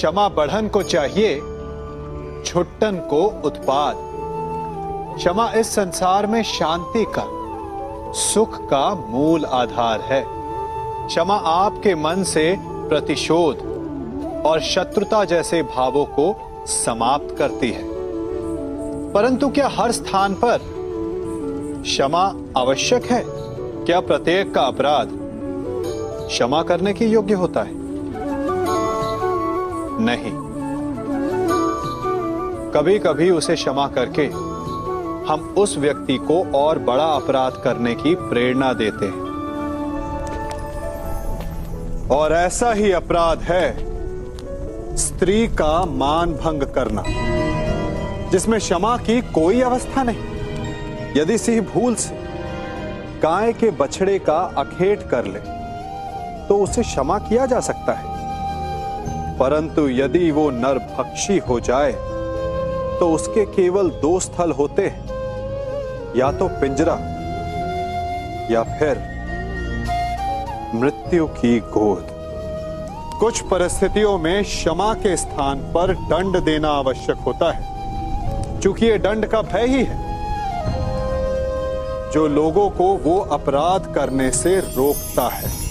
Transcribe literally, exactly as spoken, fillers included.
क्षमा बढ़न को चाहिए, छुट्टन को उत्पाद। क्षमा इस संसार में शांति का, सुख का मूल आधार है। क्षमा आपके मन से प्रतिशोध और शत्रुता जैसे भावों को समाप्त करती है। परंतु क्या हर स्थान पर क्षमा आवश्यक है? क्या प्रत्येक का अपराध क्षमा करने के योग्य होता है? नहीं। कभी कभी उसे क्षमा करके हम उस व्यक्ति को और बड़ा अपराध करने की प्रेरणा देते हैं। और ऐसा ही अपराध है स्त्री का मान भंग करना, जिसमें क्षमा की कोई अवस्था नहीं। यदि सिंह भूल से गाय के बछड़े का अखेट कर ले तो उसे क्षमा किया जा सकता है, परंतु यदि वो नरभक्षी हो जाए तो उसके केवल दो स्थल होते हैं, या तो पिंजरा या फिर मृत्यु की गोद। कुछ परिस्थितियों में क्षमा के स्थान पर दंड देना आवश्यक होता है, क्योंकि यह दंड का भय ही है जो लोगों को वो अपराध करने से रोकता है।